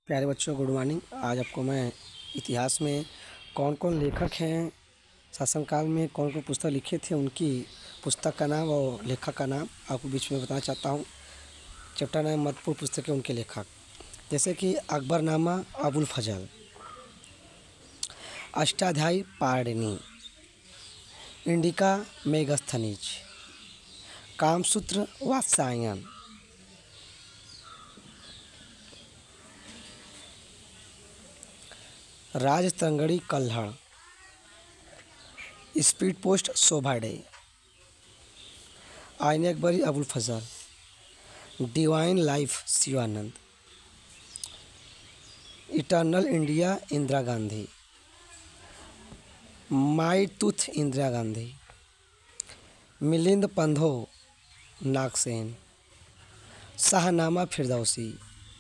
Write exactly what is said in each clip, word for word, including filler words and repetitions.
प्यारे बच्चों, good morning. आज आपको मैं इतिहास में कौन कौन लेखक हैं, शासनकाल में कौन कौन पुस्तक लिखे थे, उनकी पुस्तक का नाम और लेखक का नाम आपको बीच में बताना चाहता हूँ। चैप्टर नाम महत्वपूर्ण पुस्तकें, उनके लेखक, जैसे कि Akbarnama Abul Fazal, Ashtadhyayi Panini, Indica Megasthenes, Kamasutra Vatsyayana, Rajatarangini Kalhana, speed post Shobha De, Ain Akbari Abul Fazal, divine life Sivananda, eternal India Indira Gandhi, my टूथ इंदिरा गांधी, मिलिंद पंधो नागसेन, शाहनामा फिरदौसी,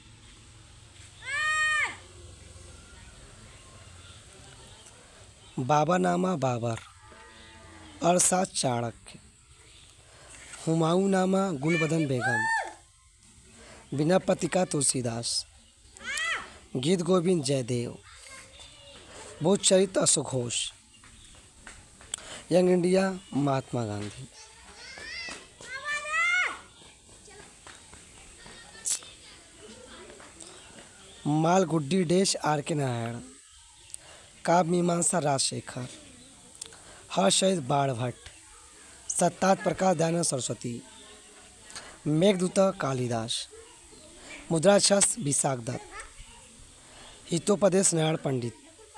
बाबरनामा बाबर, अरशद चाणक्य, हुमायूंनामा गुलबदन बेगम, बिना पत्रिका तुलसीदास, गीत गोविंद जयदेव, बोधचरित्र Ashok Ghosh, young India Mahatma Gandhi. Malgudi days R K Narayan, काव्य मीमांसा राजशेखर, हर्षद बाणभट्ट, सत्तार्थ प्रकाश दयानंद सरस्वती, मेघदूत कालिदास, मुद्राशास्त्र विशाख दत्त, हितोपदेश नारायण पंडित,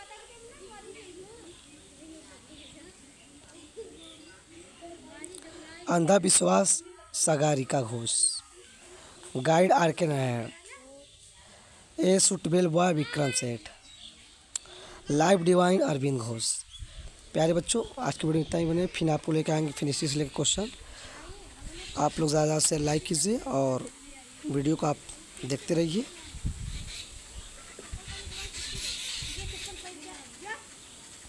अंधविश्वास Sagarika Ghosh, guide R K Narayan, A suitable boy Vikram Seth, life divine Arvind Ghosh. प्यारे बच्चों, आज की वीडियो इतना ही बने, फिर आपको लेकर आएंगे फिर इसी से लेकर क्वेश्चन। आप लोग ज़्यादा से लाइक कीजिए और वीडियो को आप देखते रहिए।